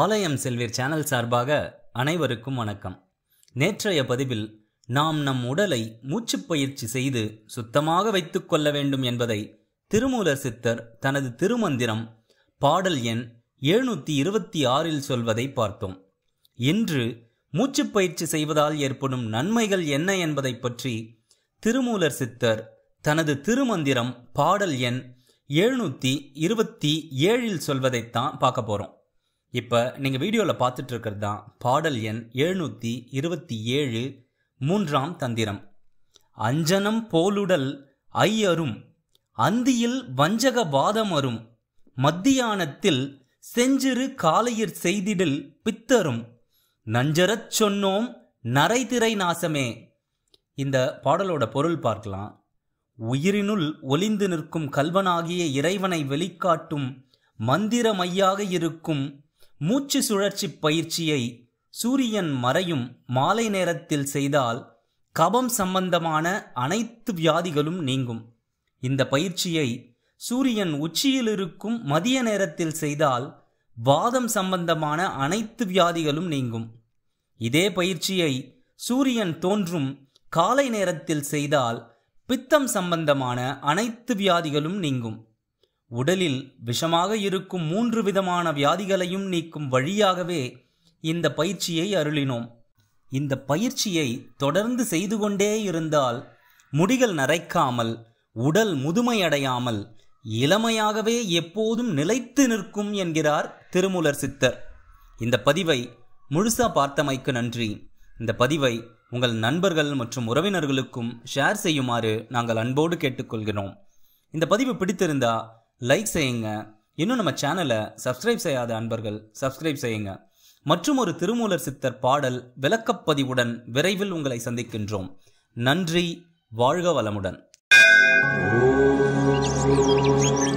ஆலயம் செல்வீர் சேனல் சார்பாக அனைவருக்கும் வணக்கம். நேற்றைய பதிவில் நாம் நம் உடலை மூச்சுப் பயிற்சி செய்து சுத்தமாக வைத்துக் கொள்ள வேண்டும் என்பதை திருமூலர் சித்தர் தனது திருமந்திரம் பாடல் எண் 726 சொல்வதை பார்த்தோம். இன்று மூச்சுப் பயிற்சி செய்வதால் ஏற்படும் நன்மைகள் என்ன என்பதை பற்றி திருமூலர் சித்தர் தனது திருமந்திரம் பாடல் எண் 727 சொல்வதைத்தான் பார்க்க போறோம். இப்போ நீங்கள் வீடியோவில் பார்த்துட்டு இருக்கிறது தான் பாடல் எண் 727 மூன்றாம் தந்திரம். அஞ்சனம் போலுடல் ஐயரும் அந்தியில் வஞ்சக வாதமரும் மத்தியானத்தில் செஞ்சிறு காலையிற் செய்திடில் பித்தரும் நஞ்சரச் சொன்னோம் நரைதிரை நாசமே. இந்த பாடலோட பொருள் பார்க்கலாம். உயிரினுள் ஒளிந்து நிற்கும் கல்வனாகிய இறைவனை வெளிக்காட்டும் மந்திரமையாக இருக்கும் மூச்சு சுழற்சி பயிற்சியை சூரியன் மறையும் மாலை நேரத்தில் செய்தால் கபம் சம்பந்தமான அனைத்து வியாதிகளும் நீங்கும். இந்த பயிற்சியை சூரியன் உச்சியில் இருக்கும் மதிய நேரத்தில் செய்தால் வாதம் சம்பந்தமான அனைத்து வியாதிகளும் நீங்கும். இதே பயிற்சியை சூரியன் தோன்றும் காலை நேரத்தில் செய்தால் பித்தம் சம்பந்தமான அனைத்து வியாதிகளும் நீங்கும். உடலில் விஷமாக இருக்கும் 3 விதமான வியாதிகளையும் நீக்கும் வழியாகவே இந்த பயிற்சியை அருளினோம். இந்த பயிற்சியை தொடர்ந்து செய்து கொண்டே இருந்தால் முடிகள் நரைக்காமல் உடல் முதுமையடையாமல் இளமையாகவே எப்போதும் நிலைத்து நிற்கும் என்கிறார் திருமூலர் சித்தர். இந்த பதிவை முழுசா பார்த்தமைக்கு நன்றி. இந்த பதிவை உங்கள் நண்பர்கள் மற்றும் உறவினர்களுக்கும் ஷேர் செய்யுமாறு நாங்கள் அன்போடு கேட்டுக்கொள்கிறோம். இந்த பதிவு பிடித்திருந்தா லைக் செய்யுங்க. இன்னும் நம்ம சேனலை சப்ஸ்கிரைப் செய்யாத அன்பர்கள் சப்ஸ்கிரைப் செய்யுங்க. மற்றும் ஒரு திருமூலர் சித்தர் பாடல் விளக்கப்பதிவுடன் விரைவில் உங்களை சந்திக்கின்றோம். நன்றி. வாழ்க வளமுடன்.